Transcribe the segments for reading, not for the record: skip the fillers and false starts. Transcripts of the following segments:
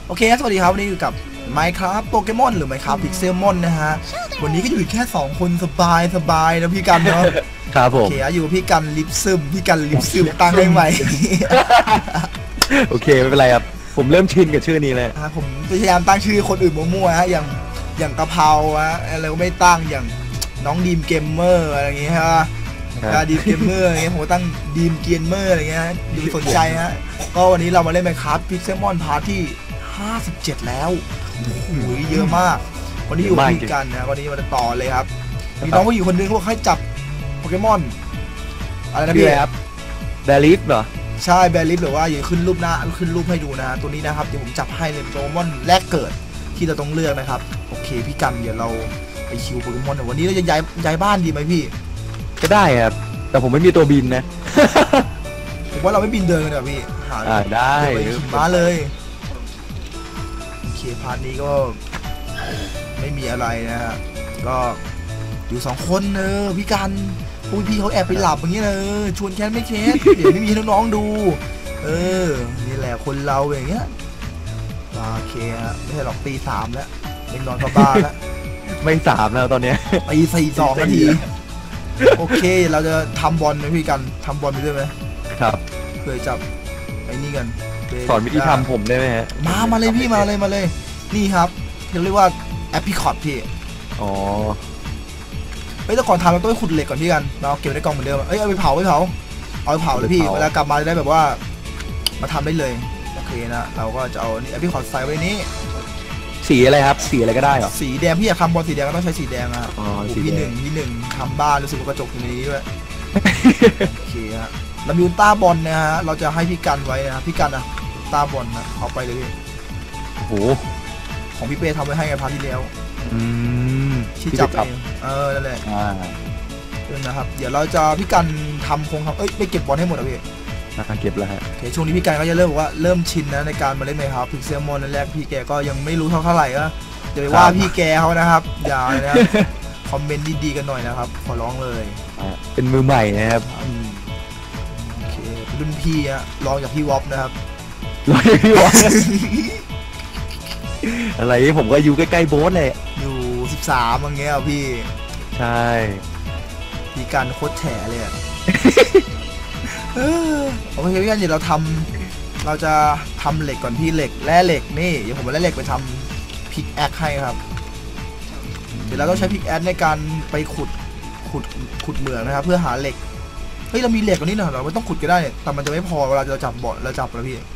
โอเคสวัสดีครับวันนี้อยู่กับ Minecraft โปเกมอนหรือ Minecraft Pixelmon นะฮะวันนี้ก็อยู่แค่2คนสบายนะพี่กันเนาะครับผมโอเคอยู่พี่กันลิปซึมตั้งให้ใหม่โอเคไม่เป็นไรครับผมเริ่มชินกับชื่อนี้เลยผมพยายามตั้งชื่อคนอื่นมั่วๆฮะอย่างกะเพราอะไรก็ไม่ตั้งอย่างน้องดีมเกมเมอร์อะไรอย่างเงี้ยฮะดีมเกมเมอร์อะไรเงี้ยผมตั้งดีมเกียนเมอร์อะไรเงี้ยดูสนใจฮะก็วันนี้เรามาเล่น Minecraft Pixelmon พาร์ทที่57แล้วโอ้โหเยอะมากวันนี้อยู่พี่กันนะวันนี้มาต่อเลยครับมีน้องผู้หญิงคนนึงเขาบอกให้จับโปเกมอนอะไรนะพี่ครับแบลิฟเหรอใช่แบลิฟหรือว่าอย่าขึ้นรูปหน้าขึ้นรูปให้ดูนะตัวนี้นะครับเดี๋ยวผมจับให้เลยโปเกมอนแรกเกิดที่เราต้องเลือกนะครับโอเคพี่กันเดี๋ยวเราไปคิวโปเกมอนวันนี้เราจะย้ายบ้านดีไหมพี่ก็ได้ครับแต่ผมไม่มีตัวบินนะผมว่าเราไม่บินเดินกันนะพี่ได้มาเลยโอเคพาร์ทนี้ก็ไม่มีอะไรนะฮะก็อยู่2คนพี่กันพี่เขาแอบไปหลับอย่างเงี้ยชวนแค่ไม่เคสเดี๋ยวไม่มีน้องๆดูนี่แหละคนเราอย่างเงี้ยโอเคฮะไม่ใช่หรอกตี 3แล้วเป็นนอนกับบ้านแล้วไม่3แล้วตอนนี้ตี4 2 นาทีโอเคเราจะทำบอลไหมพี่กันทำบอลไปด้วยไหมครับเพื่อจับไอ้นี่กันสอนวิธีทำผมได้ไหมฮะมาเลยพี่มาเลยนี่ครับเรียกว่าแอปพลิคอตพี่อ๋อแต่ก่อนทำเราต้องไปขุดเหล็กก่อนพี่กันเราเก็บในกล่องเหมือนเดิมเอาไปเผาเอาไปเผาเลยพี่เวลากลับมาจะได้แบบว่ามาทำได้เลยโอเคนะเราก็จะเอาแอปพลิคอตใส่ไว้นี้สีอะไรครับสีอะไรก็ได้เหรอสีแดงพี่อยากทำบอลสีแดงก็ต้องใช้สีแดงอะพี่หนึ่งทำบ้านรู้สึกว่ากระจกอยู่ในนี้ด้วยโอเคฮะเรามีอุลตร้าบอลนะฮะเราจะให้พี่กันไว้นะพี่กันอุลตร้าบอลนะเอาไปเลยพี่โอ้โหของพี่เป้ทำไว้ให้ไงพาร์ทที่แล้วที่จับเองนั่นแหละนะครับเดี๋ยวเราจะพี่กันทำไปเก็บบอลให้หมดนะพี่เก็บแล้วฮะโอเคช่วงนี้พี่กันก็จะเริ่มบอกว่าเริ่มชินนะในการมาเล่นMinecraft Pixelmonแรกพี่แกก็ยังไม่รู้เท่าไหร่ก็เดี๋ยวว่าพี่แกเขานะครับอย่านะคอมเมนต์ดีๆกันหน่อยนะครับขอร้องเลยเป็นมือใหม่นะครับโอเครุ่นพี่ลองจากพี่วอปนะครับลองจากพี่วอปอะไรผมก็อยู่ใกล้ๆโบ๊ทเลยอยู่13อย่างเงี้ยพี่ใช่พี่กันโคตรแฉเลยโอเคพี่กันเดี๋ยวเราจะทำเหล็กก่อนพี่เหล็กแร่เหล็กนี่เดี๋ยวผมเอาแร่เหล็กไปทำพิกแอคให้ครับเดี๋ยวเราต้องใช้พิกแอคในการไปขุดเหมืองนะครับเพื่อหาเหล็กเรามีเหล็กกว่านี้หน่อยเราไม่ต้องขุดก็ได้แต่มันจะไม่พอเวลาเราจับแล้วพี่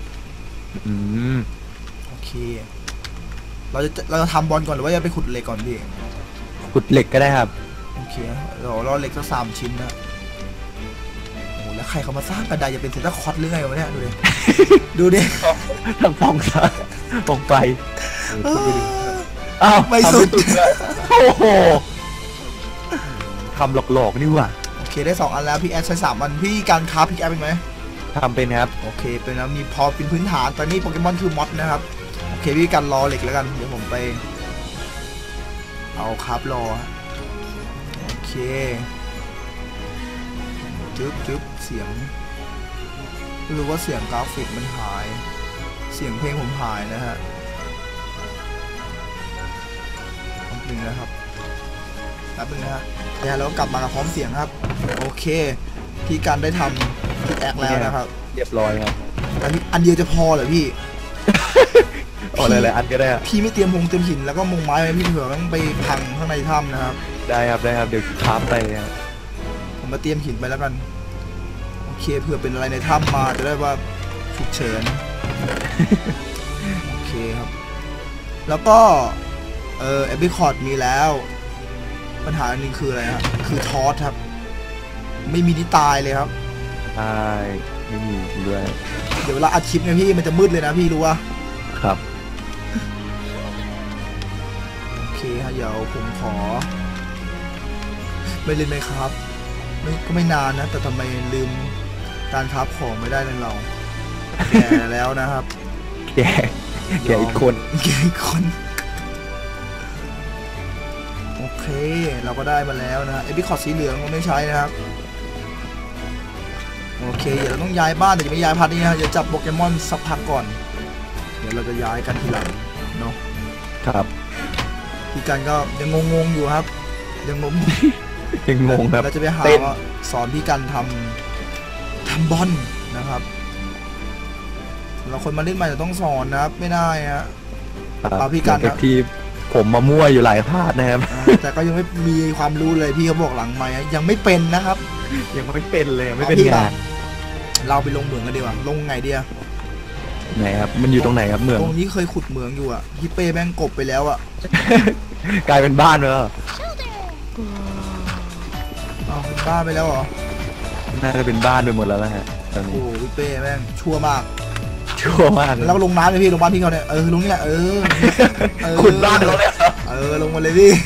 โอเคเราจะทำบอลก่อนหรือว่าจะไปขุดเหล็กก่อนพี่ขุดเหล็กก็ได้ครับโอเคเราเหล็กสัก3 ชิ้นนะแล้วใครเขามาสร้างกระไดจะเป็นเซนเตอร์คอร์สหรือไงวะเนี่ยดูดิทางฟองซะฟองไฟไม่สุดโอ้โหทำหลอกๆนี่ว่ะโอเคได้2 อันแล้วพี่แอดใช้3 อันพี่การคราฟพี่แอดเป็นไหมทำเป็นครับโอเคเป็นแล้วมีพอเป็นพื้นฐานตอนนี้โปเกมอนคือมอดนะครับโอเคพี่การรอเหล็กแล้วกันเดี๋ยวผมไปเอาคราฟรอโอเคจึ๊บเสียงไม่รู้ว่าเสียงกราฟิกมันหายเสียงเพลงผมหายนะฮะแป๊บนึงนะครับแล้วกลับมากับพร้อมเสียงครับโอเคพี่กันได้ทำพิกแอคแล้วนะครับเรียบร้อยครับอันเดียวจะพอเหรอพี่อะไรอันก็ได้พี่ไม่เตรียมหินแล้วก็มงไม้ไว้พี่เผื่อต้องไปพังข้างในถ้ำนะครับได้ครับเดี๋ยวคราฟไปผมมาเตรียมหินไปแล้วกันโอเคเผื่อเป็นอะไรในถ้ำมาจะได้ว่าฉุกเฉินโอเคครับแล้วก็แอปพลิคอตมีแล้วปัญหาหนึ่งคืออะไรครับคือทอสครับไม่มีที่ตายเลยครับใช่ไม่มีด้วยเดี๋ยวเวลาอัดคลิปเนี่ยพี่มันจะมืดเลยนะพี่รู้ว่าครับโอเคครับเดี๋ยวผมขอไม่เล่นไหมครับก็ไม่นานนะแต่ทำไมลืมการคราฟของไม่ได้ในเราแก่แล้วนะครับแก่อีกคนโอเคเราก็ได้มาแล้วนะเอพิคอร์ดสีเหลืองเราไม่ใช้นะครับโอเคเดี๋ยวเราต้องย้ายบ้านแต่จะไม่ย้ายพัดนี้นะจะจับโปเกมอนสักพักก่อนเดี๋ยวเราจะย้ายกันทีหลังเนาะครับพี่กันก็ยังงงๆอยู่ครับ ยังงงยังงงครับเราจะไปหาเต้นว่าสอนพี่กันทำบอลนะครับเราคนมาเล่นใหม่จะต้องสอนนะครับไม่ได้ฮะ เอาพี่กันหลังจากที่ผมมามั่วอยู่หลายพลาดนะครับแต่ก็ยังไม่มีความรู้เลยพี่เขาบอกหลังใหม่ยังไม่เป็นนะครับยังไม่เป็นเลยไม่เป็นอาพี่งานเราไปลงเหมืองกันดีกว่าลงไงเดียไหนครับมันอยู่ตรงไหนครับเมืองตรงนี้เคยขุดเหมืองอยู่อ่ะพี่เป้แม่งกบไปแล้วอ่ะกลายเป็นบ้านไปแล้วเอาบ้าไปแล้วเหรอน่าจะเป็นบ้านไปหมดแล้วนะฮะตอนโอ้นี้โหพี่เป้แม่งชั่วมากชั่วมากเลยแล้วก็ลงน้ำเลยพี่ลงบ้านพี่เขาเนี่ยลงนี่แหละขุดบ้านเขาเลยลงมาเลยพี่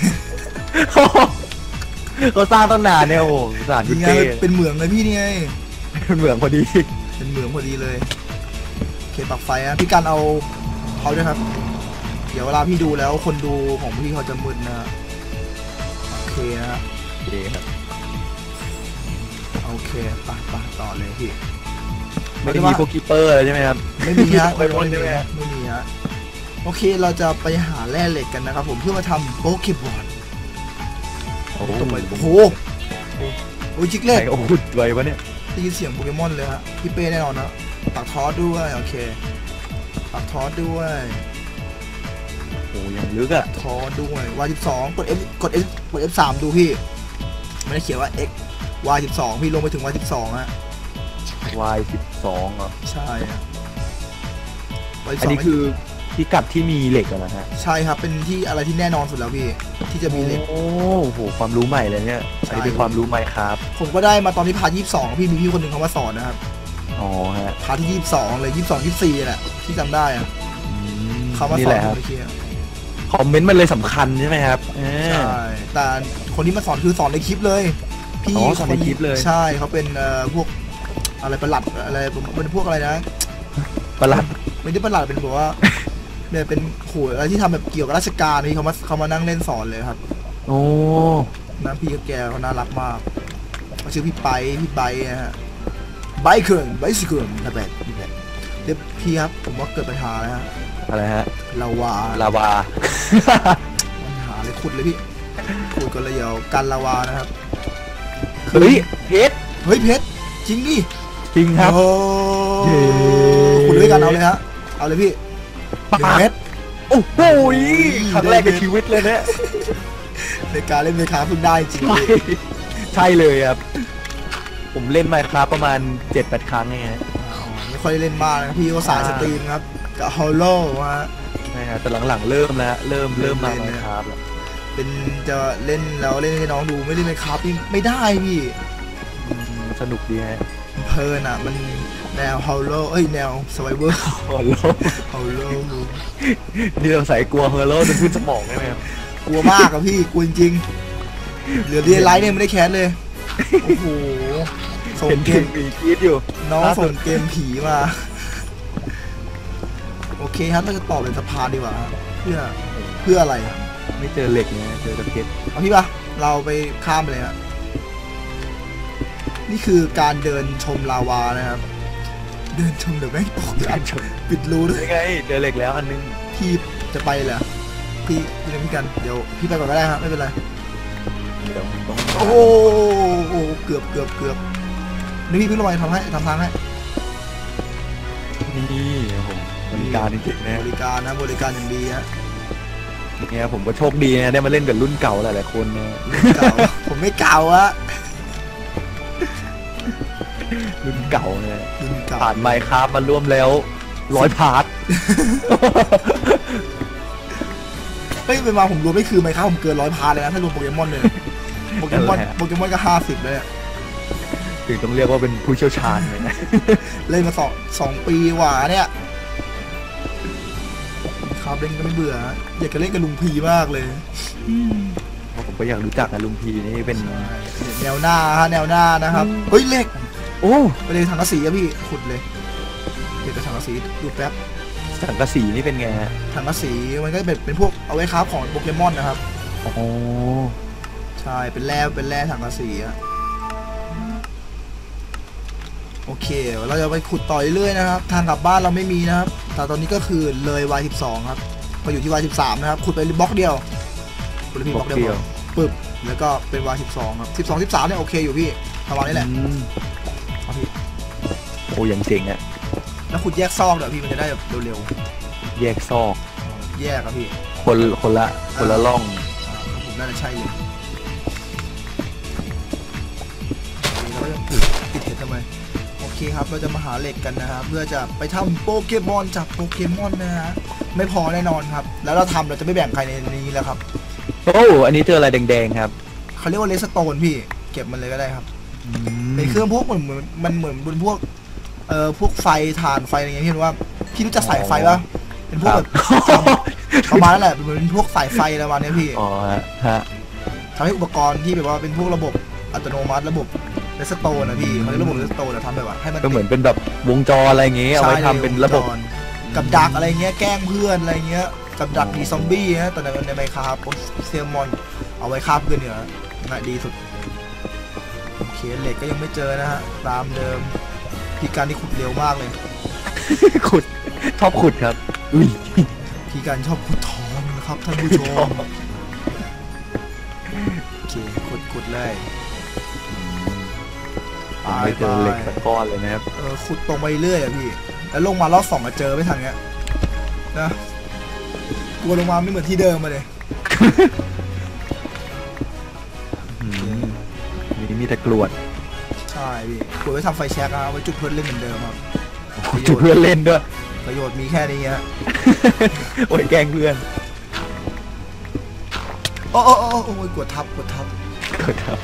เขาสร้างตั้งนานเนี่ยโอ้โหสถานที่นี่ไงเท่เป็นเหมืองเลยพี่นี่ไงเป็นเมืองพอดีเป็นเหมืองพอดีเลยโอเคปักไฟนะพี่กันเอาเขาด้วยครับ เดี๋ยวเวลาพี่ดูแล้วคนดูของพี่เขาจะมึนนะโอเคนะฮะโอเคครับโอเคไปต่อเลยพี่ไม่ได้มีพวกคีเปอร์เลยใช่ไหมครับไม่มีฮะไปหมดใช่ไหมฮะไม่มีฮะโอเคเราจะไปหาแร่เหล็กกันนะครับผมเพื่อมาทำโปเกบอลโอ้โหตรงไปโอ้โหโอ้ยจิกเล็ไหนกโอ้โหรวยวะเนี่ยได้ยินเสียงโปเกมอนเลยฮะพี่เป้แน่นอนนะปักทอสด้วยโอเคปักทอสด้วยโอ้โหยังลึกอะทอสด้วยY12กด F3 ดูพี่ไม่ได้เขียนว่า X Y12 พี่ลงไปถึง Y12 ฮะ Y12เหรอใช่ฮะ Y12 อันนี้คือพิกัดที่มีเหล็กอะนะฮะใช่ครับเป็นที่อะไรที่แน่นอนสุดแล้วพี่ที่จะมีเหล็กโอ้โหความรู้ใหม่เลยเนี่ยใช่อันนี้เป็นความรู้ใหม่ครับผมก็ได้มาตอนที่พาร์ท22พี่มีพี่คนหนึ่งเขามาสอนนะครับอ๋อฮะพาร์ทที่22เลย22 24แหละที่จำได้อะอืมเขามานี่สอแหนละครับเมื่อกี้อะคอมเมนต์มันเลยสำคัญใช่ไหมครับใช่แต่คนที่มาสอนคือสอนในคลิปเลยพี่อ๋อสอนในคลิปเลยใช่เขาเป็นพวกอะไรประหลัดอะไรเป็นพวกอะไรนะประหลัดไม่ได้ประหลัดเป็นแบบว่าเนี่ยเป็นโหอะไรที่ทำแบบเกี่ยวกับราชการนี่เขามานั่งเล่นสอนเลยครับโอ้นะพี่กับแกเขาน่ารักมากเขาชื่อพี่ไบนะฮะไบเคิร์นไบซิเคิร์นนะแบบนี่แหละเดี๋ยวพี่ครับผมว่าเกิดปัญหาแล้วฮะอะไรฮะลาวาลาวาปัญหาเลยขุดเลยพี่ขุดกันเลยเดี๋ยวกันลาวานะครับเฮ้ยเพชรเฮ้ยเพชรจริงดิจริงครับโอ้เย้ขุดด้วยกันเอาเลยฮะเอาเลยพี่ปาเพดชรโอ้โหครั้งแรกในชีวิตเลยเนี่ยในการเล่นเมคาเพิ่งได้จริงใช่ใช่เลยครับ ผมเล่นมาครับประมาณ 7-8 ครั้งเองฮะไม่ค่อยได้เล่นมากนะครับพี่ก็สายสตรีมครับกับฮอลโลมาใช่ครับแต่หลังๆเริ่มแล้วเริ่มมาเล่นแล้วๆครับเป็นจะเล่นแล้วเล่นให้น้องดูไม่เล่นเมคานี่ไม่ได้พี่สนุกดีฮะเพลินอ่ะมันแนวฮอลโลแนวสไวเวอร์ฮอลโลฮอลโลนี่เราใส่กลัวฮอลโลจนขึ้นสมองได้ไหมครับกลัวมากอะพี่กลัวจริงๆเหลือเดียไลท์เนี่ยไม่ได้แคสเลยโอ้โหส่งเห็นเกเห็มนมีคิดอยู่น้องล่าสุส่ดงเกมผีมา โอเคครับเราจะต่อเป็นสะพานดีกว่าเพื่ออะไรไม่เจอเหล็กเนี่ยเจอแต่เพชรเอาพี่ปะเราไปข้ามไปเลยฮะนี่คือการเดินชมลาวานะครับ เดินชมเดี๋ยวแม่งตกอัดปิดรูด้วยยังไงเจอเหล็กแล้วอันนึงพี่จะไปเหรอพี่เล่นพี่กันเดี๋ยวพี่ไปก่อนก็ได้ครับไม่เป็นไรเดี๋ยวต้องโอ้โหเกือบนี่พี่เพิ่งลงไปทำทางให้นี่ผมบริการจริงๆนะบริการนะบริการอย่างดีฮะเนี่ยผมก็โชคดีนะได้มาเล่นกับรุ่นเก่าหลายๆคนนะเก่า ผมไม่เก่าอะรุ่นเก่าเนี่ยรุ่นเก่าผ่านไมค์ครับมาร่วมแล้ว100 พาร์ทเฮ้ยเป็นมาผมรวมไม่คือไหมครับผมเกิน100 พาร์ทเลยนะถ้ารวมโปเกมอนเลยโปเกมอนก็50เลยอะถึงต้องเรียกว่าเป็นผู้เชี่ยวชาญเลยนะเล่นมาสองปีกว่าเนี่ยครับเล่นก็ไม่เบื่ออยากจะเล่นกับลุงพีมากเลยผมก็อยากรู้จักนะลุงพีนี่เป็นแนวหน้าฮะแนวหน้านะครับเฮ้ยเหล็กโอ้ไปเลยถังกระสีอะพี่ขุดเลยเดี๋ยวจะถังกระสีดูแป๊บสังกะสีนี่เป็นไงฮะถังกระสีมันก็เป็นพวกเอาไว้ค้าของโปเกมอนนะครับโอ้ใช่เป็นแร่ถังกระสีอะโอเคเราจะไปขุดต่อเรื่อยๆนะครับทางกลับบ้านเราไม่มีนะครับแต่ตอนนี้ก็คือเลย Y12 ครับมาอยู่ที่ Y13 นะครับขุดไปบล็อกเดียวขุดไปบล็อกเดียวปึ๊บแล้วก็เป็น Y12 ครับ12 13เนี่ยโอเคอยู่พี่ประมาณนี้แหละครับพี่โอ้ยังเจ๋งอะแล้วขุดแยกซอกเดี๋ยวพี่มันจะได้แบบเร็วแยกซอกๆแยกครับพี่คนละร่องผมน่าจะใช่เลยเราก็จะปิดเห็ดทำไมโอเคครับเราจะมาหาเหล็กกันนะครับเพื่อจะไปทำโปเกมอนจากโปเกมอนนะฮะไม่พอแน่นอนครับแล้วเราจะไม่แบ่งใครในนี้แล้วครับโอ้อันนี้เจออะไรแดงๆครับเขาเรียกว่าเลสโตนพี่เก็บมันเลยก็ได้ครับเป็นเครื่องพวกเหมือนมันเหมือนบนพวกพวกไฟถ่านไฟอะไรเงี้ยพี่ว่าพี่รู้จักสายไฟป่ะเป็นพวกแบบประมาณนั้นแหละเป็นพวกสายไฟอะไรประมาณนี้พี่อ๋อฮะทำให้อุปกรณ์ที่แบบว่าเป็นพวกระบบอัตโนมัติระบบเลสโตนนะพี่เขาเรียกระบบเลสโตนทำแบบว่าให้มันก็เหมือนเป็นแบบวงจรอะไรอย่างเงี้ยเอาไว้ทำเป็นระบบกับดักอะไรเงี้ยแกล้งเพื่อนอะไรเงี้ยกับดักดีซอมบี้นะแต่ในไมค์ครับเซลมอนเอาไว้ฆ่าเพื่อนเนี่ยง่ายดีสุดโอเคเหล็กก็ยังไม่เจอนะฮะตามเดิมพี่การที่ขุดเร็วมากเลยขุดชอบขุดครับอุ้ยพี่การชอบขุดทองนะครับท่านผู้ชมโอเคขุดเลยไม่เจอเหล็กสักก้อนเลยนะครับขุดตรงไปเรื่อยอะพี่แล้วลงมารอบ2มาเจอไม่ทันเงี้ยนะกลัวลงมาไม่เหมือนที่เดิมมาเลยนี่มีแต่กรวดใช่พี่กลัวไว้ทำไฟแช็กอะไว้จุดเพื่อนเล่นเหมือนเดิมครับจุดเพื่อนเล่นด้วยประโยชน์มีแค่นี้ฮะโอ้ยแกล้งเพื่อนโอ้กดทับครับ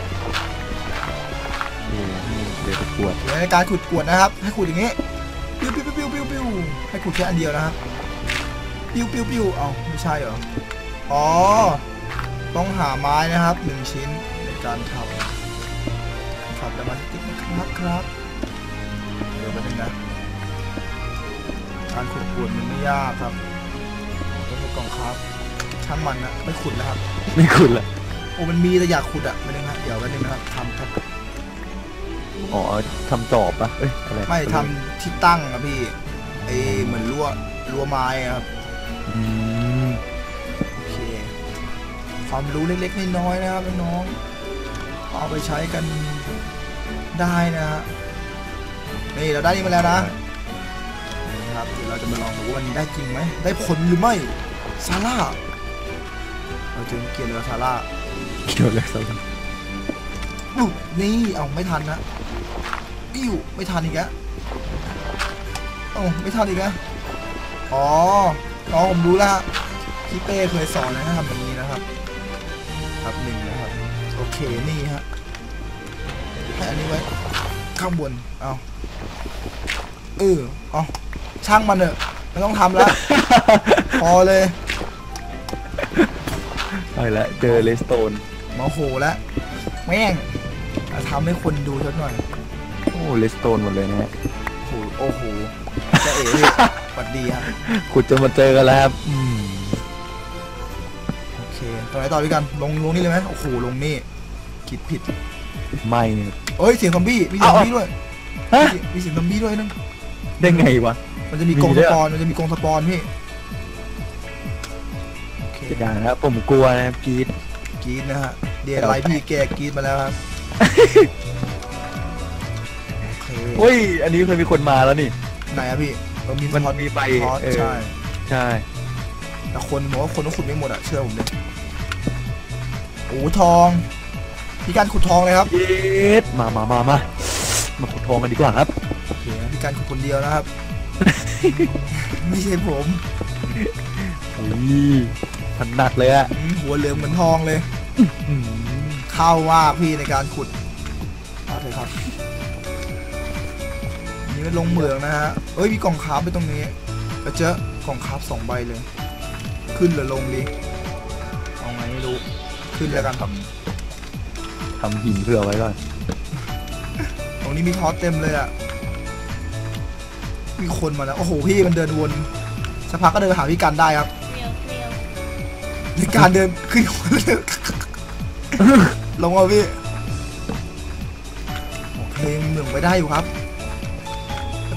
นี่เดี๋ยวกรวดในการขุดกวดนะครับให้ขุดอย่างงี้ปิ้วให้ขุดแค่อันเดียวนะครับปิ้วเอาไม่ใช่เหรออ๋อต้องหาไม้นะครับ1ชิ้นในการทำครับแล้วมาติ๊กนะครับเดี๋ยวไปนึงนะการขุดกวดมันไม่ยากครับต้องใช้กล่องครับช่างมันนะไม่ขุดแล้วครับไม่ขุดละโอ้มันมีแต่อยากขุดอ่ะไม่ได้นะเดี๋ยวไปนึงนะครับทำครับอ๋อทำจอบปะเอ้ยอะไรไม่ทำที่ตั้งครับพี่เหมือนรั้วไม้ครับโอเคความรู้เล็กๆน้อยๆนะครับน้องๆเอาไปใช้กันได้นะฮะนี่เราได้นี่มาแล้วนะนี่นะครับเดี๋ยวเราจะมาลองดูว่ามันได้จริงไหมได้ผลหรือไม่ซาร่าเราเจอเกียร์เรือซาร่าเกี่ยวเลยสักนี่เอาไม่ทันนะอิ่วไม่ทันอีกแล้วไม่ทันอีกแล้วอ๋อผมรู้แล้วพี่เป้เคยสอนนะทำอย่างนี้นะครับครับ1นะครับโอเคนี่ฮะให้อันนี้ไว้ข้างบนเอาช่างมันเถอะไม่ต้องทำแล้ว พอเลยไปละเจอเลสโตนโมโหแล้วแม่งทำให้คนดูสักหน่อยโอ้เลสโตนหมดเลยนะฮะโอ้โหจะเอ๋สวัสดีครับขุดจนมาเจอกันแล้วครับโอเคตรงไหนต่อพี่กันลงนี่เลยไหมโอ้โหลงนี่คิดผิดไม่เนี่ยเสียงซอมบี้มีเสียงซอมบี้ด้วยมีเสียงซอมบี้ด้วยนึงได้ไงวะมันจะมีกรงสปอนพี่โอเคอย่างนะครับผมกลัวนะครับกรีดนะฮะเดี๋ยวไลฟ์พี่แกกรีดมาแล้วครับโอเคเฮ้ยอันนี้เคยมีคนมาแล้วนี่ไหนอะพี่มันมีไฟใช่แต่คนบอกว่าคนต้องขุดไม่หมดอะเชื่อผมเลยโอ้ทองพี่การขุดทองเลยครับเย็ดมาขุดทองกันดีกว่าครับโอเคพี่การขุดคนเดียวนะครับ ไม่ใช่ผมถนัดเลยอะหัวเหลืองเหมือนทองเลยเข้าว่าพี่ในการขุดเอาเลยครับนี่เป็นลงเหมืองนะฮะมีกล่องคราฟไปตรงนี้ก็เจอกล่องคราฟ2 ใบเลยขึ้นหรือลงดีเอาไงไม่รู้ขึ้นแล้วกันทำหินเพื่อไว้ก่อนตรงนี้มีทอสเต็มเลยอะมีคนมาแล้วโอ้โหพี่มันเดินวนสักพักก็เดินไปหาพี่กันได้ครับในการเดินขึ้นลงมาพี่โอเคเหมืองไปได้อยู่ครับ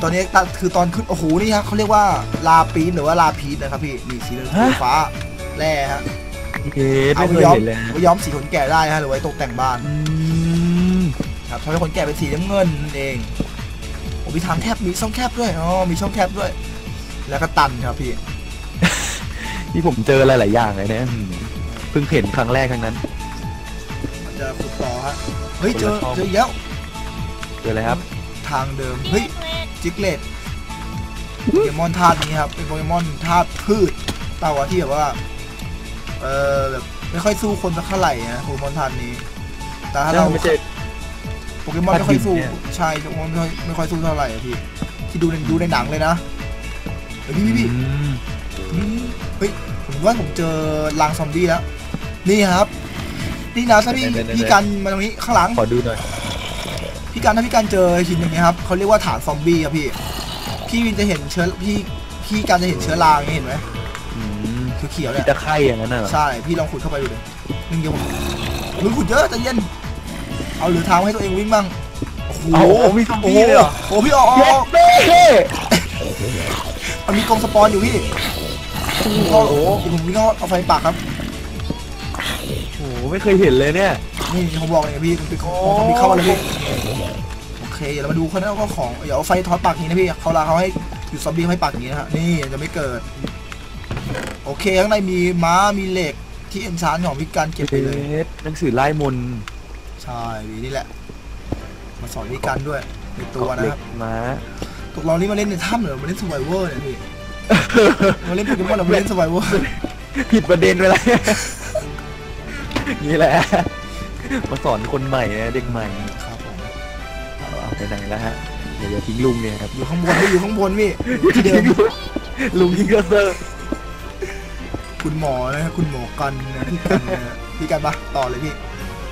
ตอนนี้คือตอนขึ้นโอ้โหนี่ฮะเขาเรียกว่าลาปีนหรือว่าลาพีนนะครับพี่นี่สีเหลืองฟ้าแร่ฮะเอ๊ะไม่เคยเห็นเลยเอาไปย้อมสีขนแกะได้ฮะหรือไว้ตกแต่งบ้านครับทำให้ขนแกะเป็นสีน้ำเงินนั่นเองโอ้มีทางแคบมีช่องแคบด้วยอ๋อมีช่องแคบด้วยแล้วก็ตันครับพี่นี่ผมเจอหลายๆอย่างเลยเนี่ยเพิ่งเห็นครั้งแรกครั้งนั้นมันจะขุดต่อฮะเฮ้ยเจอเยอะเจออะไรครับทางเดิมเฮ้ยจิกเลตโปเกมอนธาตุนี้ครับเป็นโปเกมอนธาตุพืชเต่าที่แบบว่าแบบไม่ค่อยสู้คนสักเท่าไหร่นะโปเกมอนธาตุนี้แต่ถ้าเราไม่ใช่โปเกมอนไม่ค่อยสู้ธาตุดินเนี่ยใช่โปเกมอนไม่ค่อยสู้เท่าไหร่อะพี่ที่ดูในหนังเลยนะเฮ้ยพี่เฮ้ยผมว่าผมเจอรังซอมบี้แล้วนี่ครับนี่นะถ้าพี่กันมาตรงนี้ข้างหลังขอดูหน่อยพี่กันถ้าพี่กันเจอหินอย่างเงี้ยครับเขาเรียกว่าฐานซอมบี้ครับพี่วินจะเห็นเชื้อพี่กันจะเห็นเชื้อราอย่างเงี้ยเห็นไหมคือเขียวเนี่ยตะไคร่อย่างนั้นน่ะใช่พี่ลองขุดเข้าไปดูเลยนึงเดียวมึงขุดเยอะใจเย็นเอาเหลือทางให้ตัวเองวิ่งบ้างโอ้โหมีซอมบี้เลยเหรอโอ้พี่ออกเฮ้ยมันมีกองสปอนอยู่พี่โอ้โหผมวิ่งเอาไฟปากครับโอ้โหไม่เคยเห็นเลยเนี่ยนี่ผมบอกเลยพี่มันเป็นของซอมบี้เข้ามาเลยพี่โอเคเดี๋ยวเรามาดูคนนั้นก็ของเดี๋ยวเอาไฟทอดปากนี้นะพี่เขาให้หยุดซอมบี้ให้ปากอย่างนี้นะฮะนี่จะไม่เกิดโอเคข้างในมีม้ามีเหล็กที่เอ็นชานของพี่กันเก็บไปเลยหนังสือไล่มนต์ใช่นี่แหละมาสอนพี่กันด้วยในตัวนะครับม้าตกลงนี่มาเล่นในถ้ำหรือมาเล่นสไวเวอร์เนี่ยพี่มาเล่นโปเกมอนหรือมาเล่นสไวเวอร์ผิดประเด็นไปแล้วนี่แหละมาสอนคนใหม่นะเด็กใหม่ครับผมเอาไปไหนแล้วฮะเดี๋ยวทิ้งลุงเนี่ยครับอยู่ข้างบนพี่อยู่ข้างบนพี่ที่เดิมลุงยิงกระเซอร์คุณหมอนะคุณหมอกันนะพี่กันปะต่อเลยพี่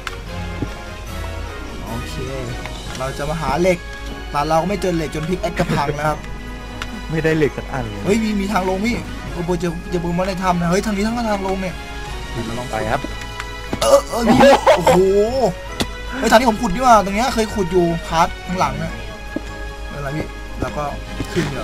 โอเค เราจะมาหาเหล็กแต่เราก็ไม่เจอเหล็กจนพิกแอดกระพังนะครับไม่ได้เหล็กสักอันเลยเฮ้ยมีทางลงพี่โอ้โหเจอโปเกมอนในถ้ำนะเฮ้ยทางนี้ทั้งทางลงเนี่ยเราลองไปครับพี่โอ้โหเฮ้ยทางนี้ผมขุดดีกว่าตรงเนี้ยเคยขุดอยู่พาร์ทข้างหลังเนี่ยอะไรพี่แล้วก็ขึ้นเดี๋ยว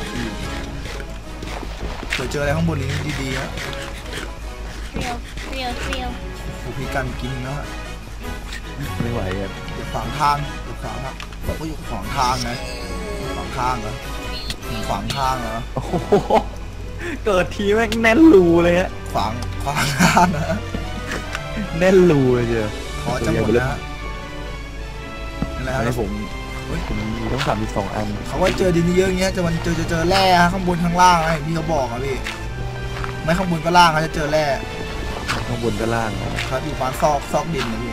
เจออะไรข้างบนนี้ดีๆนะเฟียวโอ้พี่กันกินนะฮะไม่ไหวครับอย่าขวางทางอย่าขวางครับบอกว่าอย่าขวางทางนะขวางทางเหรอขวางทางเหรอโอ้โหเกิดทีแม่งแน่นรูเลยฮะขวางทางนะแน่นรูเลยเจ้าขอจะหมดนะฮะนั่นแหละให้ครับผมมีต้อง32อันเขาว่าเจอดินเยอะอย่างเงี้ยจะเจอแร่ฮะข้างบนข้างล่างอะไรพี่เขาบอกอะพี่ไม่ข้างบนก็ล่างเขาจะเจอแร่ข้างบนก็ล่างครับอยู่บ้านซอกดินนะพี่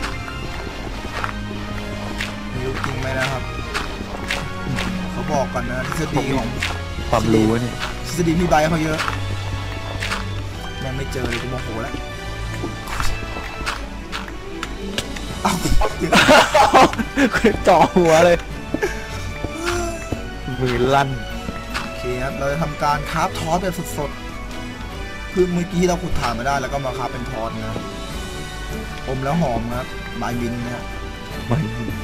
ไม่รู้จริงไหมนะครับ เขาบอกกันนะทฤษฎีของความรู้เนี่ยทฤษฎีพี่ใบเขาเยอะยังไม่เจอเลยกูโมโหแล้วเอ้าจ่อหัวเลยมือลั่นโอเคครับเราจะทำการคราฟทอสแบบสดๆคือเมื่อกี้เราขุดถ่านมาได้แล้วก็มาคราฟเป็นทอสนะอมแล้วหอมครับบายบินนะฮะไม่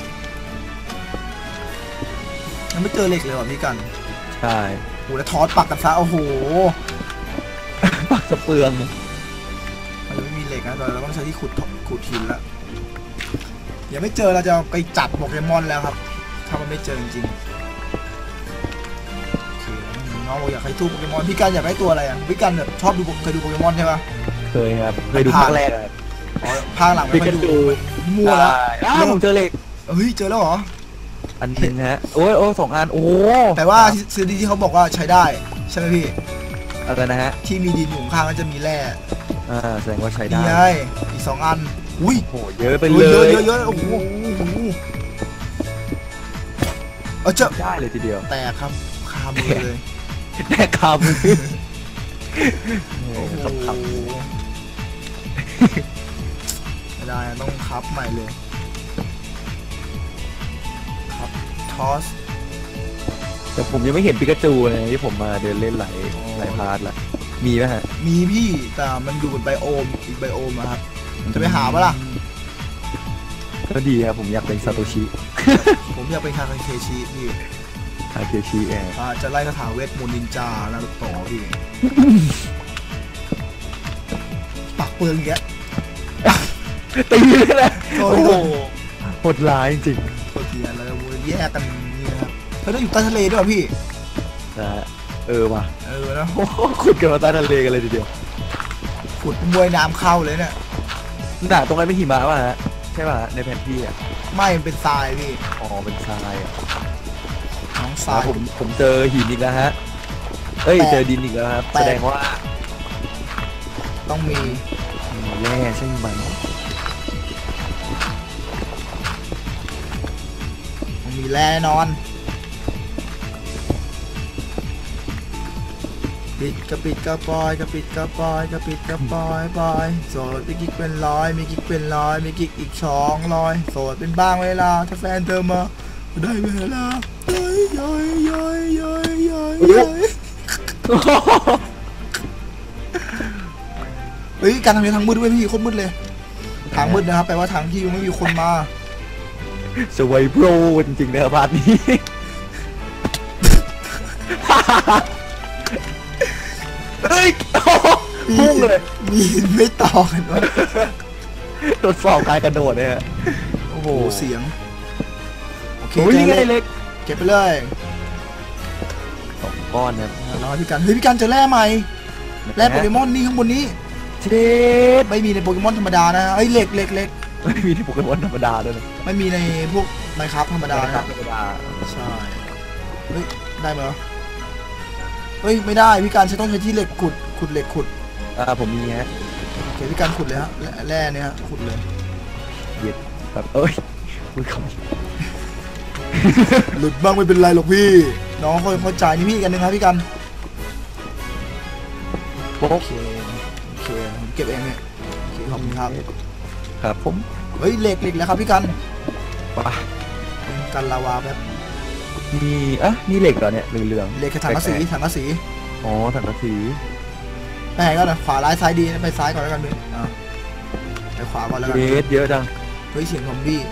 ยังไม่เจอเหล็กเลยว่ะพี่กันใช่โอ้แล้วทอสปักกันซะโอ้โหปักสะเปลืองมันจะไม่มีเหล็กนะตอนเราต้องใช้ที่ขุดหินละยังไม่เจอเราจะไปจับโปเกมอนแล้วครับถ้ามันไม่เจอจริงๆโอเคน้องบอกอยากให้ตู้โปเกมอนพี่กันอยากได้ตัวอะไรอ่ะพี่กันแบบชอบดูเคยดูโปเกมอนใช่ปะเคยครับเคยดูภาคแรกอะอ๋อภาคหลังไม่ค่อยดูมั่วแล้วอ้าวผมเจอเหล็กเฮ้ยเจอแล้วเหรออันนึงฮะโอ้ย2 อันโอ้แต่ว่าซื้อดีที่เขาบอกว่าใช้ได้ใช่ไหมพี่อะไรนะฮะที่มีดินอยู่ข้างก็จะมีแร่แสดงว่าใช้ได้นี่ไงอีก2 อันอุ้ยโอ้โหเยอะไปเยเลอะยเยอะโอ้โหเจ้าได้เลยทีเดียวแตกครับคามือเลยแน่คำโอ้โหต้องคไม่ได้ต้องคับใหม่เลยครับทอสำแต่ผมยังไม่เห็นปิกาจูเลยที่ผมมาเดินเล่นหลายพาร์ทละมีไหมฮะมีพี่แต่มันอยู่บนไบโอมอีกไบโอมนะครับ จะไปหาปะล่ะก็ดีครับผมอยากเป็นซาโตชิผมอยากเป็นคาคันเคชิพี่อาเกชิแอร์จะไล่คาถาเวทมนต์นินจาแล้วต่อพี่ปักเปลืองแกตีเลยแหละโอ้โอ้โหโหโหดร้ายจริงตัวเทียนแล้วแยกกันนี่นะครับเธอต้องอยู่ใต้ทะเลด้วยพี่นะฮะว่ะนะโอ้โหขุดกันมาใต้ทะเลกันเลยทีเดียวขุดมวยน้ำเข้าเลยเนี่ยหนาตรงนั้นไม่หิมะป่ะฮะใช่ป่ะฮะในแผนที่อ่ะไม่มันเป็นทรายพี่อ๋อเป็นทรายอ่ะน้องทรายผมเจอหินอีกแล้วฮะเอ้ยเจอดินอีกแล้วครับแปลกแสดงว่าต้องมีแร่ใช่ไหมต้องมีแร่แน่นอนปิดกระปิดกระปอยกระปิดกระปอยกระปิดกระปอยปอยโสดมีกิ๊กเป็นร้อยมีกิ๊กเป็นร้อยมีกิ๊กอีก200โสดเป็นบ้างเวลาถ้าแฟนเธอมาได้เวลาย้อยย้อยย้อยย้อยย้อยเฮ้ยการทำงานทางมืดด้วยพี่โคตรมืดเลยทางมืดนะครับแปลว่าทางที่ไม่มีคนมาสวยโปรจริงๆนะครับพาร์ทนี้ เฮ้ยพุ่งเลยมีไม่ต่อกันวะทดสอบการกระโดดเนี่ยโอ้โหโอ้เสียงโอเคโอ้ยนี่ไงเล็กเก็บไปเลย 2 ก้อนนะครับรอพี่กันเฮ้ยพี่กันเจอแร่ใหม่แร่โปเกมอนนี่ข้างบนนี้เช็ดไม่มีในโปเกมอนธรรมดานะเอ้ยเหล็กเหล็กเหล็กไม่มีที่โปเกมอนธรรมดาด้วยนะไม่มีในพวกไมค์ครับธรรมดาคนะรับธรรมดาใช่เฮ้ยได้ไหมวะเฮ้ยไม่ได้พี่กันฉันต้องใช้ที่เหล็กขุดเหล็กขุดผมมีฮะโอเคพี่กันขุดเลยฮะแร่เนี่ยฮะขุดเลยเย็ดแบบเอ้ยพูดคหลุดบ้างไม่เป็นไรหรอกพี่ น้องค่อยเข้าใจนี่พี่อีกอันหนึ่งครับพี่กันำโป๊โอก เคผมเก็บเองเนี่ยโอเคขอบคุณครับครับผมเฮ้ยเหล็กแล้วครับพี่กันป่ะกันลาวาแบบนี่นี่เหล็กเหรอเนี่ยเหลืองเหล็กกับถังกระสีถังกระสีๆอ๋อถังกระสีไปไหนก็นะขวาร้ายซ้ายดีไปซ้ายก่อนแล้วกันพี่ไปขวาก่อนแล้วกันเยอะจังเฮ้ยเสียงซอมบี้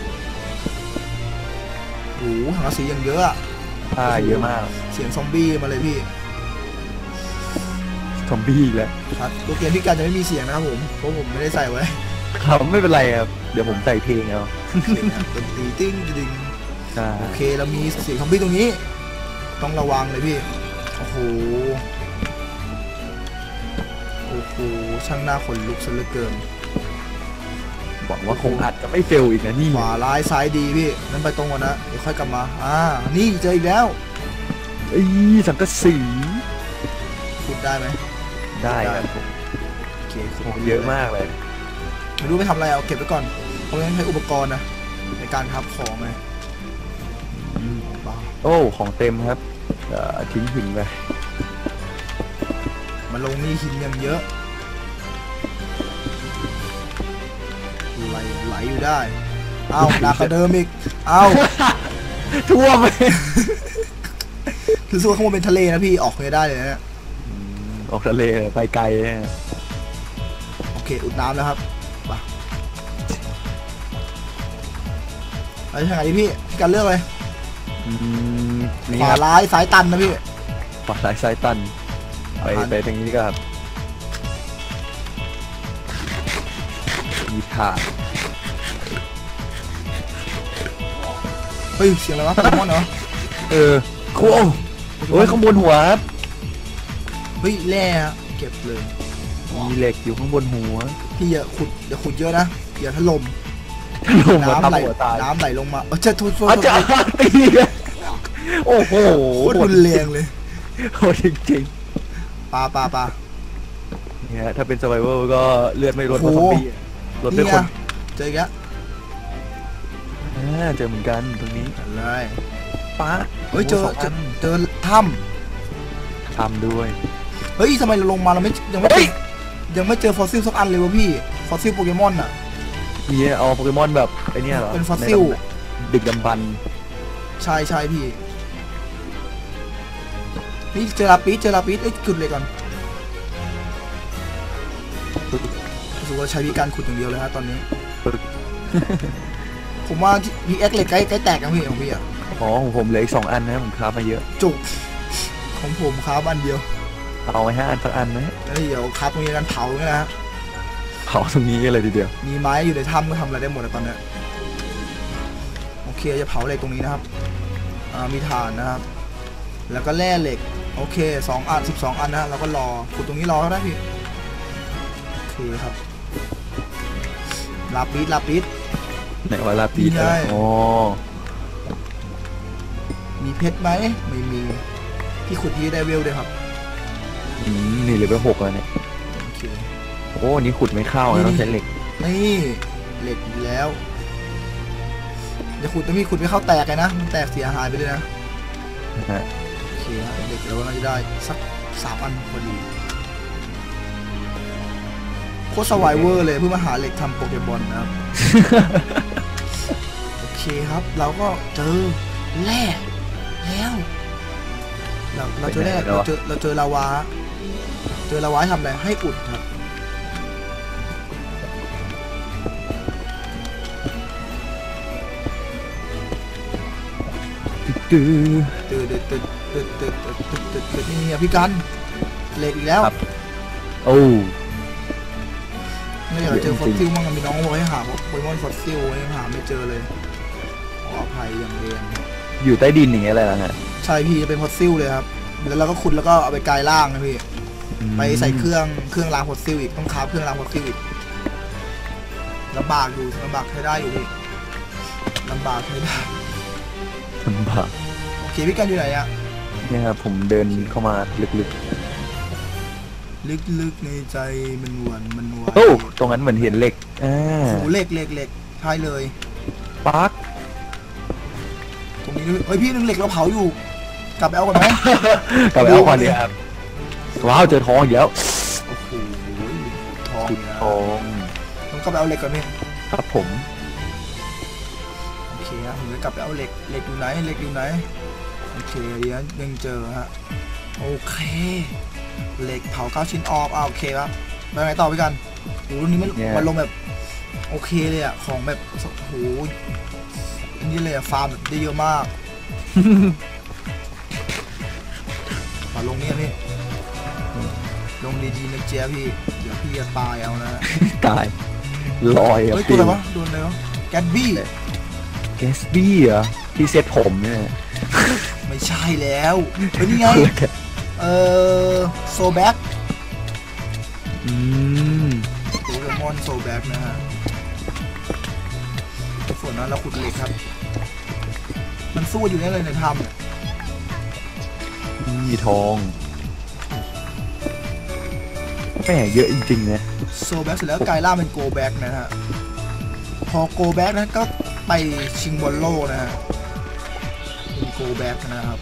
โอ้โหถังกระสีอย่างเยอะอะเยอะมากเสียงซอมบี้มาเลยพี่ซอมบี้อีกแล้วครับตัวเกมพี่กันจะไม่มีเสียงนะครับผมเพราะผมไม่ได้ใส่ไว้ครับไม่เป็นไรครับเดี๋ยวผมใส่เพลงเอาเสียงแบบดนตรีติ้งดึงใช่โอเคเรามีเสียงซอมบี้ตรงนี้ ต้องระวังเลยพี่โอ้โหช่างหน้าขนลุกซะเหลือเกินหวังว่าคงอัดจะไม่เฟลอีกนะนี่ขวาร้ายซ้ายดีพี่นั่นไปตรงก่อนนะเดี๋ยวค่อยกลับมานี่เจออีกแล้วเอ้ยสังกะสีขุดได้ไหมได้ครับผมโอเคขุดโอ้เยอะมากเลยไม่รู้ไปทำอะไรเอาเก็บไว้ก่อนเพราะต้องใช้อุปกรณ์นะในการทับของไงโอ้ของเต็มครับทิ้งหินไปมาลงนี่หินอย่างเยอะไหลอยู่ได้เอ้าหนักกว่าเดิมอีกเอ้าท่วมไปคือสู้ข้างบนเป็นทะเลนะพี่ออกไม่ได้เลยนะออกทะเลไปไกลเนี่ยโอเคอุดน้ำแล้วครับไปทางไหนดีพี่กันเลือกเลยนี่ขวาครับร้ายซ้ายตันนะพี่ขวาซ้ายตันไปทางนี้ก็ครับมีถาดเฮ้ยเสียงอะไรวะโปเกมอนเหรอโอ้โอ้ยข้างบนหัวครับเฮ้ยแร่เก็บเลยมีเหล็กอยู่ข้างบนหัวพี่อย่าขุดเยอะนะอย่าถล่มลงมาน้ำไหลทำหัวตายน้ำไหลลงมาจะทุบอาจารย์ตีกันโอ้โหโคตรรุนแรงเลยโหดจริงปลาๆเนี่ยถ้าเป็น survival ก็เลือดไม่ลดเพราะซอมบี้ลดด้วยนี่คไงนเจออีกแล้วเจอเหมือนกันตรงนี้เลยป้าเฮ้ยเจอสงอันเจอถ้ทำด้วยำเฮ้ยทำไมเราลงมาเรายังไม่เจอฟอสซิลสักอันเลยวะพี่ฟอสซิลโปเกมอนอ่ะเนี่ยเอาโปเกมอนแบบไอเนี้ยเหรอเป็นฟอสซิลดึกดำบรรพ์ใช่พี่นี่เจอลาปิสเอ้ยขุดเลยก่อนรู้สึกว่าใช้วิธีการขุดอย่างเดียวเลยฮะตอนนี้ ผมว่าพีเอ็กเหล็กใกล้แตกกันพี่ของพี่อ่ะอ๋อของผมเหลืออีก2 อันนะผมคราฟมาเยอะจุกของผมครับอันเดียวเอาไว้5 อันสักอันไหมแล้วเดี๋ยวครับตรงนี้กันเผาเนี่ยนะฮะเผาตรงนี้เลยทีเดียวมีไม้อยู่ในถ้ำก็ทำอะไรได้หมดอะตอนเนี้ยโอเคจะเผาเหล็กตรงนี้นะครับมีถ่านนะครับ แล้วก็แร่เหล็กโอเค2 อัน12 อันนะเราก็รอขุดตรงนี้รอก็ได้พี่โอเคครับลาปิดไหนว่าลาปีดนี่ไงอ๋อมีเพชรไหมไม่มีที่ขุดที่ได้เวลด้วยครับนี่เหลือไป6แล้วเนี่ยโอเคโอ้อันนี้ขุดไม่เข้านะต้องใช้เหล็กนี่เหล็กอีกแล้วอย่าขุดนะพี่ขุดไม่เข้าแตกเลยนะมันแตกเสียหายไปเลยนะนะฮะโอเคฮะเหล็กเราก็น่าจะได้สัก3 อันพอดีโคตรสไวเวอร์เลยเพื่อมาหาเหล็กทำโปเกมอนนะครับ โอเคครับเราก็เจอแร่แล้วเราเจอแร่เราเจอลาวาให้ทำอะไรให้อุดครับตื้อนี่พี่กันเหล็กอีกแล้วโอ้ไม่อยากเจอฟอสซิลมั่งมีน้องบอกให้หาโปเกมอนฟอสซิลยังหาไม่เจอเลยขออภัยอย่างเรียนอยู่ใต้ดินอย่างเงี้ยเลยนะฮะใช่พี่จะเป็นฟอสซิลเลยครับแล้วเราก็ขุดแล้วก็เอาไปกลายร่างนะพี่ไปใส่เครื่องล้างฟอสซิลอีกต้องคราฟเครื่องล้างฟอสซิลอีกลำบากใช้ได้อยู่พี่ลำบากใช้ได้ลำบากโอเคพี่กันอยู่ไหนอะเนี่ยครับผมเดินเข้ามาลึกลึกๆในใจมันหวนมันไหวๆโอ้ตรงนั้นเหมือนเห็นเหล็กโอ้โหเหล็กใช่เลยปาร์คตรงนี้ด้วยเฮ้ยพี่นึงเหล็กเราเผาอยู่กลับไปเอาก่อนไหมกลับไปเอาก่อนดีครับว้าวเจอทองอีกแล้วโอ้โหทองขุดนะทองผมกลับไปเอาเหล็กก่อนพี่ครับผมโอเคฮะผมจะกลับไปเอาเหล็กอยู่ไหนโอเคเดี๋ยวยังเจอฮะโอเคเหล็กเผา9 ชิ้นออกโอเคครับไปไหนต่อพี่กันโอ้โหนี่มันลงแบบโอเคเลยอะของแบบโอ้โหอันนี้เลยอะฟาร์มแบบได้เยอะมาก มาลงเนี่ยพี่ลงดีๆนะเจ๊พี่เดี๋ยวพี่จะตายเอานะตายลอยอะเฮ้ยตัวอะไรวะโดนอะไรวะแกตบี้แกสบี้เหรอที่เซ็ตผมเนี่ยไม่ใช่แล้วเฮ้ยนี่ไงโซแบ็กอืมโปเกมอนโซแบ็กนะฮะส่วนนั้นเราขุดเหล็กครับ มันสู้อยู่นี่เลยในถ้ำเนี่ยมีทองแม่เยอะจริงๆนะโซแบ็กเสร็จแล้วกลายร่างเป็นโกแบ็กนะฮะพอโกแบ็กนั้นก็ไปชิงบอลโลกนะฮะเป็นโกแบ็กนะครับ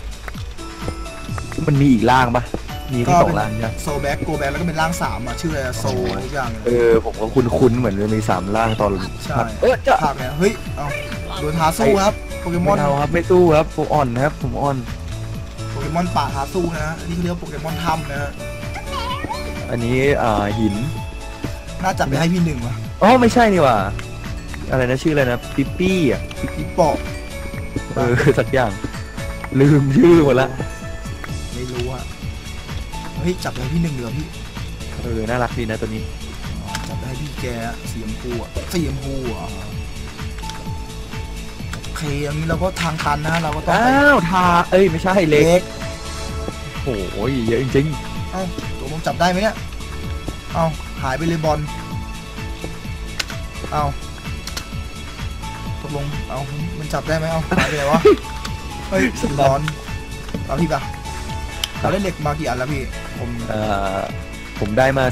มันมีอีกร่างปะมีที่2 ร่างใช่ไหมโซแบ็กโกแบ็กแล้วก็เป็นร่าง3อ่ะชื่ออะไรโซทุกอย่างผมก็คุ้นๆเหมือนจะมี3 ร่างตอนใช่จะภาคเนี่ยเฮ้ยเอาโดนท้าสู้ครับโปเกมไม่อนเอาครับไม่สู้ครับผมอ่อนครับผมอ่อนโปเกมอนป่าท้าสู้นะฮะนี่เขาเรียกว่าโปเกมอนถ้ำนะฮะอันนี้หินน่าจะไปให้พี่หนึ่งวะอ๋อไม่ใช่นี่หว่าอะไรนะชื่ออะไรนะปิ๊ปปี้อ่ะพี่ปอกสักอย่างลืมชื่อหมดละไม่รู้อะเฮ้ยจับไปให้พี่หนึ่งเหลือพี่น่ารักดีนะตัวนี้จับไปให้พี่แกสีชมพูอะสีชมพูอะโอเคอย่างนี้เราก็ทางตันนะเราก็ต้องไปอ้าวทาไม่ใช่เล็เล็กกโอ้ยเยอะจริงเอ้าตกลงจับได้ไหมเนี่ยเอ้าหายไปเลยบอลเอ้าตกลงเอ้ามันจับได้ไหมเอ้าหายไปไหนวะเฮ้ยร้อนเอาพี่ปะเราได้เหล็กมากี่อันแล้วพี่ผมผมได้มา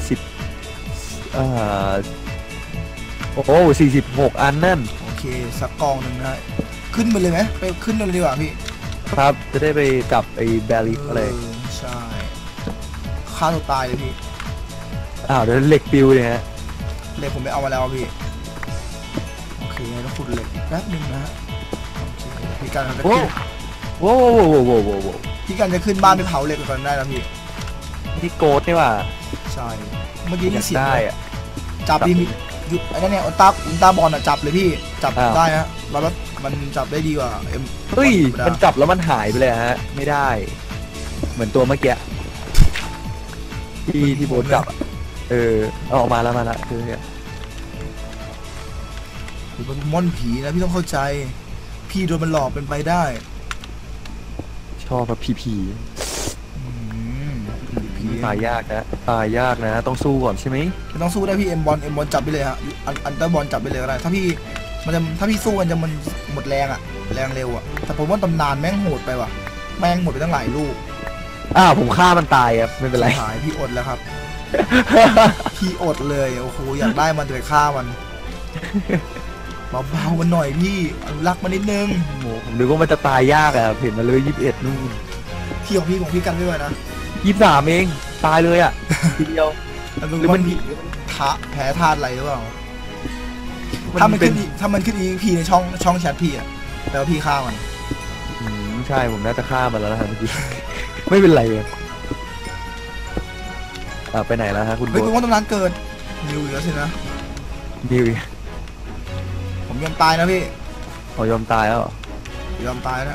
46 อันนั่นโอเคสักกองหนึ่งนะขึ้นไปเลยไหมไปขึ้นเลยดีกว่าพี่ครับจะได้ไปจับไอ้แบลลิฟอะไรใช่ฆ่าตัวตายเลยพี่เดี๋ยวเหล็กปิวเลยฮะเหล็กผมไปเอามาแล้วพี่โอเคแล้วขุดเหล็กอีกแป๊บหนึงนะฮะโอเคพี่กันจะโอ้ขึ้นโว้วพี่กันจะขึ้นบ้านไปเผาเหล็กก่อนได้แล้วพี่นี่โกดนี่ว่าใช่เมื่อกี้อมียากเสียงได้อะจับพี่หยุดไอ้นั่นเนี่ยอุลตราบอลอะจับเลยพี่จับอ้าวได้นะเราก็มันจับได้ดีกว่าเอ็มเฮ้ยธรรดามันจับแล้วมันหายไปเลยฮะ ไม่ได้ เหมือนตัวเมื่อกี้ที่โบทจับอะเอาออกมาแล้วคือมันม่อนผีนะพี่ต้องเข้าใจ พี่โดนมันหลอกเป็นไปได้ชอบแบบผีผีตายยากนะต้องสู้ก่อนใช่ไหมไม่ต้องสู้ได้พี่เอ็มบอลจับไปเลยฮะอันเตอร์บอลจับไปเลยก็ได้ถ้าพี่สู้มันจะมันหมดแรงอะแรงเร็วอะแต่ผมว่าตำนานแม่งโหดไปว่ะแม่งหมดไปตั้งหลายลูกผมฆ่ามันตายครับไม่เป็นไรหายพี่อดแล้วครับ พี่อดเลยโอ้โหอยากได้มันแต่ฆ่ามันเบาๆมันหน่อยพี่อนุรักษ์มันนิดนึงโอ้ผมนึกว่ามันจะตายยากเห็นมาเลย21นู่นพี่ของพี่กันไม่ไหวนะ 23เองตายเลยทีเดียวแล้วหรือมันแพ้ธาตุอะไรหรือเปล่าถ้ามันขึ้นอีพีในช่องแชทพี่อะแล้วพี่ฆ่ามันใช่ผมน่าจะฆ่ามันแล้วนะเมื่อกี้ ไม่เป็นไรเลยไปไหนแล้วฮะคุณเฮ้ยโบ๊คุณทว่าตำนานเกิดนิวอีกแล้วสินะดิวผมยอมตายนะพี่ยอมตายแล้วยอมตายนะ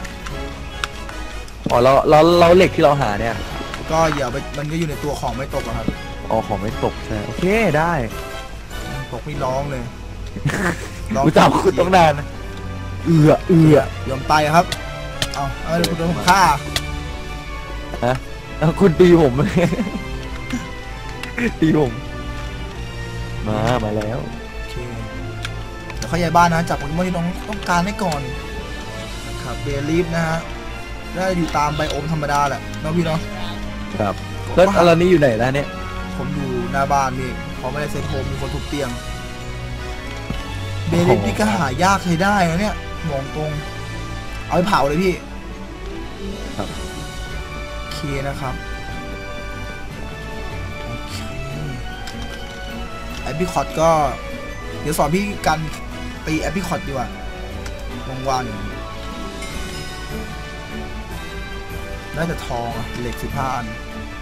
เราเหล็กที่เราหาเนี่ยก็อย่าไปมันก็อยู่ในตัวของไม่ตกอะครับของไม่ตกใช่โอเคได้ตกไม่ร้องเลยกูจับคุณต้องนานยอมตายครับเอาคุณโดนผมฆ่าคุณตีผม ตีผมมาแล้วโอเคเดี๋ยวเขาย้ายบ้านนะจับโปเกมอนที่น้องต้องการให้ก่อนครับเบลีฟนะฮะได้อยู่ตามไบโอมธรรมดาแหละเนาะพี่เนาะครับแล้วอะไรนี้อยู่ไหนแล้วเนี่ยผมอยู่หน้าบ้านนี่เขาไม่ได้เซ็ตโฮมมีคนทุบเตียงเบลีฟนี่ก็หายากใช้ได้นะเนี่ยมองตรงเอาไปเผาเลยพี่ครับโอเคนะครับโอเคแอปพิคอตก็เดี๋ยวสอนพี่กันตีแอปพิคอตดีกว่าว่างๆอย่างนี้ได้แต่ทองอะเหล็ก15 อัน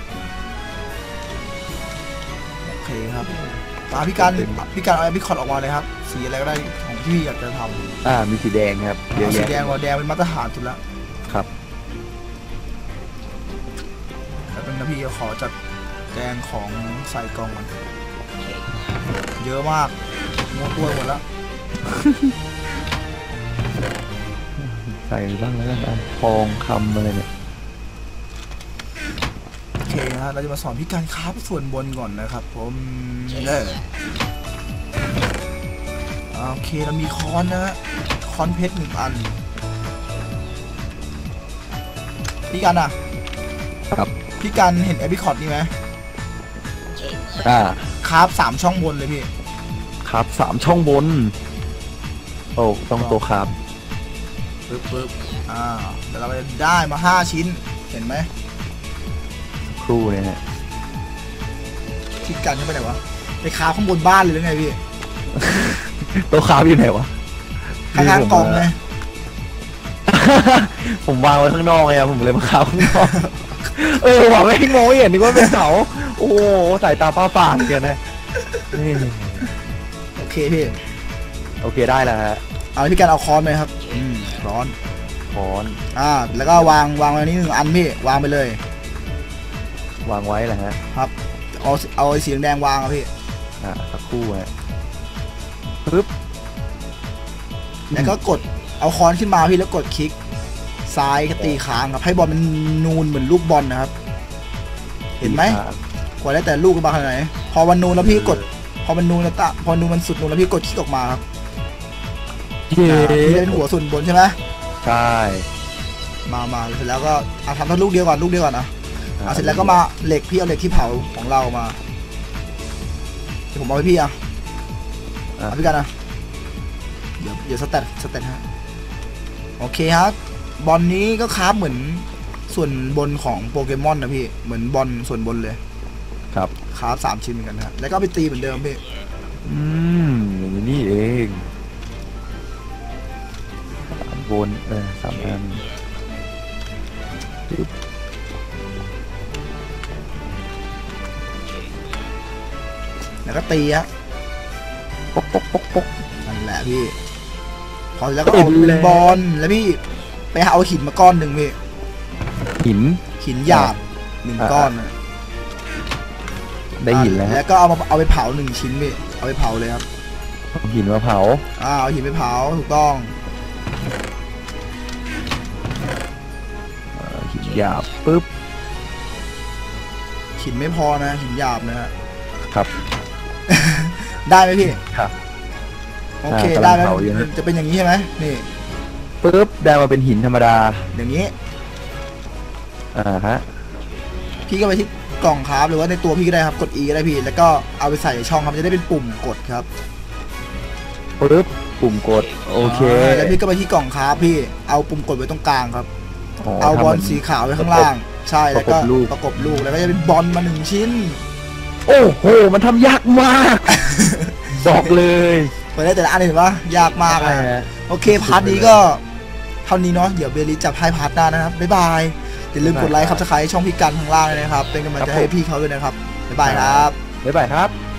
โอเคครับตามพี่การเอาแอปพิคอตออกมาเลยครับสีอะไรก็ได้ของที่พี่อยากจะทำมีสีแดงครับเยอะสีแยะแดงกว่าแดงเป็นมาตรฐานสุดแล้วครับแล้วเป็นนะพี่ขอจัดแดงของใส่กล่องมันเยอะมากมัวตัวหมดแล้วใส่บ้างแล้วกันทองคำอะไรเนี่ยโอเคฮะเราจะมาสอนพี่การคราฟส่วนบนก่อนนะครับผมโอเคเรามีค้อนนะฮะค้อนเพชร1 อันพี่กันอ่ะครับพี่กันเห็นแอปพิคอตนี่ไหมคราฟ3 ช่องบนเลยพี่ครับ3 ช่องบนต้องตัวครับปึ๊บเดี๋ยวเราจะได้มา5 ชิ้นเห็นไหมครู่เนี่ยฮะพี่กันจะไปไหนวะไปคราฟข้างบนบ้านเลยหรือไงพี่ตัวครับอยู่ไหนวะข้างๆกล่องเลยผมวางไว้ข้างนอกเลยผมเลยมาครับข้างนอกหวังไม่ให้มองไม่เห็นนึกว่าเป็นเสาโอ้สายตาป้าฝาดกันนะโอเคพี่โอเคได้แล้วฮะเอาพี่กันเอาค้อนไหมครับร้อนค้อนแล้วก็วางไว้นี่1 อันพี่วางไปเลยวางไว้แหละฮะครับเอาไอ้สีแดงวางครับพี่สักครู่ฮะปึ๊บแล้วก็กดเอาค้อนขึ้นมาพี่แล้วกดคลิกซ้ายตีค้างครับให้บอลมันนูนเหมือนลูกบอลนะครับเห็นไหมกดได้แต่ลูกมาขนาดไหนพอมันนูนแล้วพี่กดพอมันนูนแล้วพอนูนมันสุดนูนแล้วพี่กดคลิกออกมาครับพี่เป็นหัวส่วนบนใช่ไหมใช่มาเสร็จแล้วก็ทำทั้งลูกเดียวก่อนนะเสร็จแล้วก็มาเหล็กพี่เอาเหล็กที่เผาของเรามาเดี๋ยวผมเอาไปพี่เอาพี่กันนะเดี๋ยวสเตตฮะโอเคครับบอลนี้ก็คราฟเหมือนส่วนบนของโปเกมอนนะพี่เหมือนบอลส่วนบนเลยครับคราฟ3 ชิ้นเหมือนกันนะแล้วก็ไปตีเหมือนเดิมพี่อย่างนี้เอง3 บน3 อันแล้วก็ตีฮะป๊อกนั่นแหละพี่พพอแล้วก็เอาเป็นบอลแล้วพี่ไปเอาหินมาก้อนหนึ่งพี่หินหินหยาบ1 ก้อนนะได้หินแล้วแล้วก็เอาไปเผา1 ชิ้นพี่เอาไปเผาเลยครับหินมาเผาเอาหินไปเผาถูกต้องหินหยาบปุ๊บหินไม่พอนะหินหยาบนะฮะครับได้ไหมพี่ครับโอเคกำลังได้แล้วเผาอยู่นะจะเป็นอย่างนี้ใช่ไหมนี่ปุ๊บได้มาเป็นหินธรรมดาอย่างนี้ฮะพี่ก็ไปที่กล่องครับหรือว่าในตัวพี่ก็ได้ครับกด E ก็ได้พี่แล้วก็เอาไปใส่ในช่องครับจะได้เป็นปุ่มกดครับปุ๊บปุ่มกดโอเคแล้วพี่ก็ไปที่กล่องครับพี่เอาปุ่มกดไว้ตรงกลางครับ เอาทำบอลมันสีขาวไว้ข้างล่าง ใช่แล้วก็ประกบลูกประกบลูกแล้วก็จะเป็นบอลมา1 ชิ้นโอ้โหมันทำยากมาก บอกเลยเปิดได้แต่ละอันเห็นปะยากมากเลยใช่ฮะโอเคพาร์ทนี้ก็เท่านี้เนาะเดี๋ยวเบลลิจะให้พาร์ทหน้านะครับบ๊ายบายอย่าลืมกดไลค์ครับสไครต์ช่องพี่กันข้างล่างเลยนะครับเป็นกำลังใจให้พี่เขาด้วยนะครับบ๊ายบายครับบ๊ายบายครับ